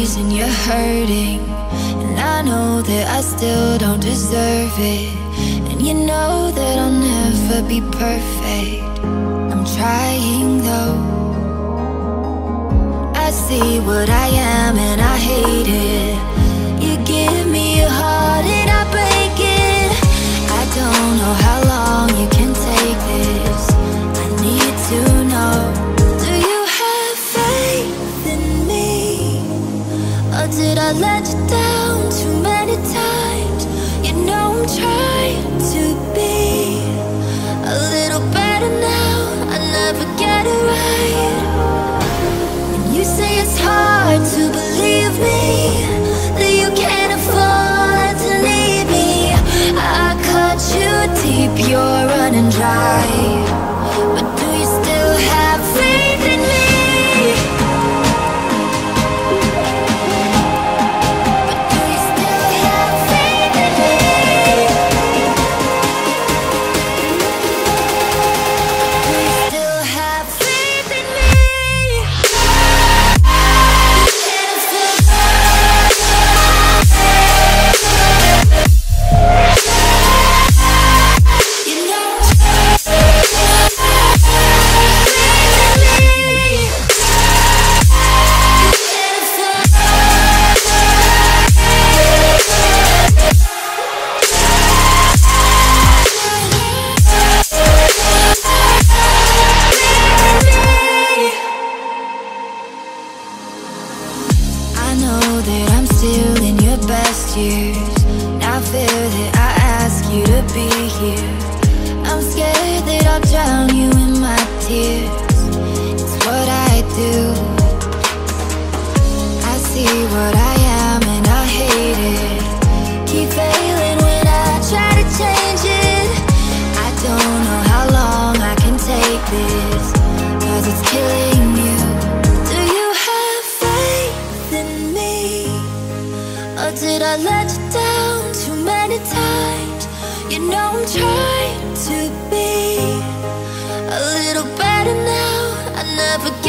reason you're hurting, and I know that I still don't deserve it. And you know that I'll never be perfect. I'm trying though. I see what I am and I hate it. You give me a heart and I break it. I don't know how long you can take this. I need to know, do you have faith in me? Or did I let you down too many times? You know I'm trying to be a little better now. I never get it right. And you say it's hard to believe me, that you can't afford to leave me. I cut you deep, you're running dry. But do you still have faith in me? Did I let you down too many times? You know I'm trying to be a little better now. I never